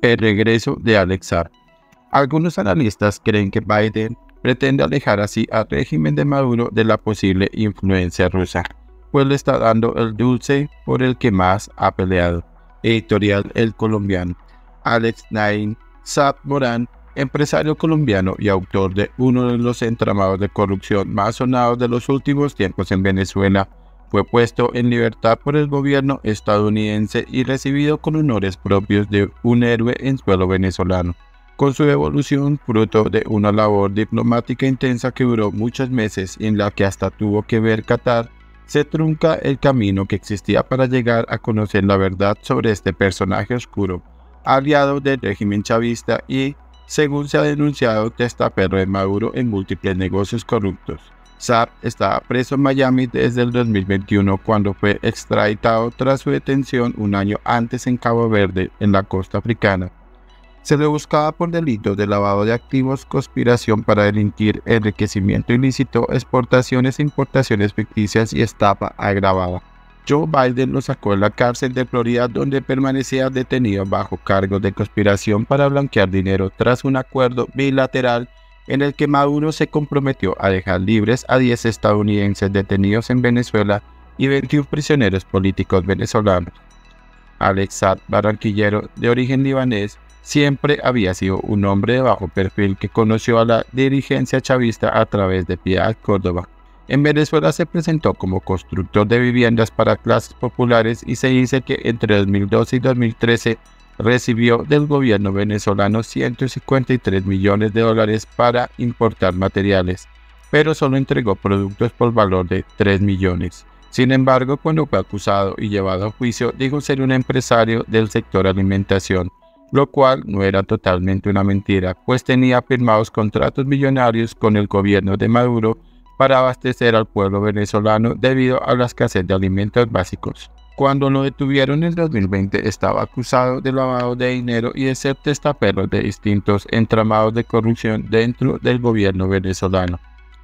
El regreso de Alex Saab. Algunos analistas creen que Biden pretende alejar así al régimen de Maduro de la posible influencia rusa, pues le está dando el dulce por el que más ha peleado. Editorial El Colombiano. Alex Naim Saab Morán, empresario colombiano y autor de uno de los entramados de corrupción más sonados de los últimos tiempos en Venezuela, fue puesto en libertad por el gobierno estadounidense y recibido con honores propios de un héroe en suelo venezolano. Con su evolución, fruto de una labor diplomática intensa que duró muchos meses y en la que hasta tuvo que ver Qatar, se trunca el camino que existía para llegar a conocer la verdad sobre este personaje oscuro, aliado del régimen chavista y, según se ha denunciado, testaferro de Maduro en múltiples negocios corruptos. Saab estaba preso en Miami desde el 2021 cuando fue extraditado tras su detención un año antes en Cabo Verde, en la costa africana. Se le buscaba por delitos de lavado de activos, conspiración para delinquir, enriquecimiento ilícito, exportaciones e importaciones ficticias y estafa agravada. Joe Biden lo sacó de la cárcel de Florida, donde permanecía detenido bajo cargos de conspiración para blanquear dinero tras un acuerdo bilateral en el que Maduro se comprometió a dejar libres a 10 estadounidenses detenidos en Venezuela y 21 prisioneros políticos venezolanos. Alex Saab, barranquillero de origen libanés, siempre había sido un hombre de bajo perfil que conoció a la dirigencia chavista a través de Piedad Córdoba. En Venezuela se presentó como constructor de viviendas para clases populares y se dice que entre 2012 y 2013 recibió del gobierno venezolano $153 millones para importar materiales, pero solo entregó productos por valor de 3 millones. Sin embargo, cuando fue acusado y llevado a juicio, dijo ser un empresario del sector alimentación, lo cual no era totalmente una mentira, pues tenía firmados contratos millonarios con el gobierno de Maduro para abastecer al pueblo venezolano debido a la escasez de alimentos básicos. Cuando lo detuvieron en 2020 estaba acusado de lavado de dinero y de ser testaferro de distintos entramados de corrupción dentro del gobierno venezolano.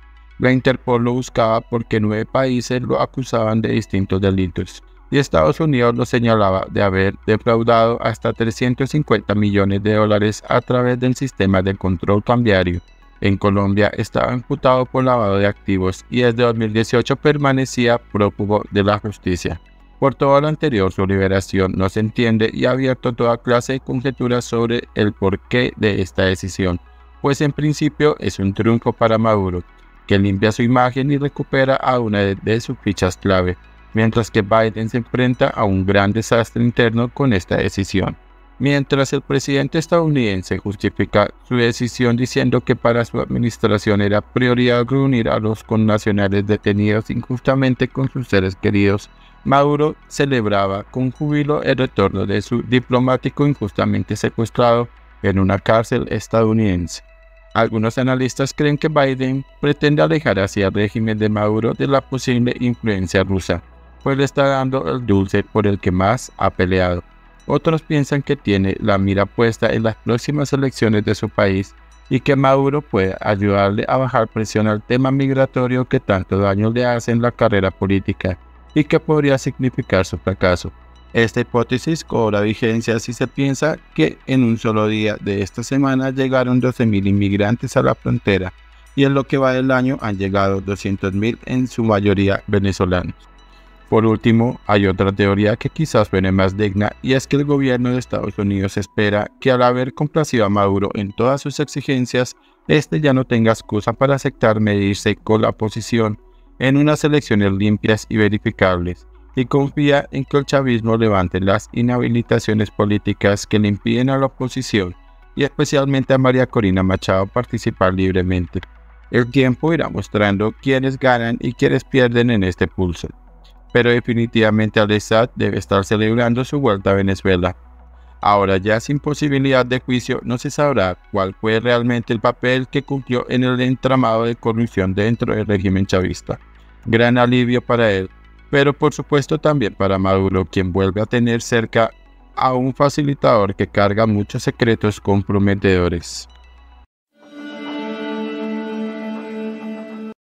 La Interpol lo buscaba porque 9 países lo acusaban de distintos delitos, y Estados Unidos lo señalaba de haber defraudado hasta $350 millones a través del sistema de control cambiario. En Colombia estaba imputado por lavado de activos y desde 2018 permanecía prófugo de la justicia. Por todo lo anterior, su liberación no se entiende y ha abierto toda clase de conjeturas sobre el porqué de esta decisión, pues en principio es un triunfo para Maduro, que limpia su imagen y recupera a una de sus fichas clave, mientras que Biden se enfrenta a un gran desastre interno con esta decisión. Mientras el presidente estadounidense justifica su decisión diciendo que para su administración era prioridad reunir a los connacionales detenidos injustamente con sus seres queridos, Maduro celebraba con júbilo el retorno de su diplomático injustamente secuestrado en una cárcel estadounidense. Algunos analistas creen que Biden pretende alejar hacia el régimen de Maduro de la posible influencia rusa, pues le está dando el dulce por el que más ha peleado. Otros piensan que tiene la mira puesta en las próximas elecciones de su país y que Maduro puede ayudarle a bajar presión al tema migratorio que tanto daño le hace en la carrera política y que podría significar su fracaso. Esta hipótesis cobra vigencia si se piensa que en un solo día de esta semana llegaron 12.000 inmigrantes a la frontera y en lo que va del año han llegado 200.000, en su mayoría venezolanos. Por último, hay otra teoría que quizás suene más digna, y es que el gobierno de Estados Unidos espera que al haber complacido a Maduro en todas sus exigencias, este ya no tenga excusa para aceptar medirse con la oposición en unas elecciones limpias y verificables, y confía en que el chavismo levante las inhabilitaciones políticas que le impiden a la oposición, y especialmente a María Corina Machado, participar libremente. El tiempo irá mostrando quiénes ganan y quiénes pierden en este pulso, pero definitivamente Alex Saab debe estar celebrando su vuelta a Venezuela. Ahora ya sin posibilidad de juicio, no se sabrá cuál fue realmente el papel que cumplió en el entramado de corrupción dentro del régimen chavista. Gran alivio para él, pero por supuesto también para Maduro, quien vuelve a tener cerca a un facilitador que carga muchos secretos comprometedores.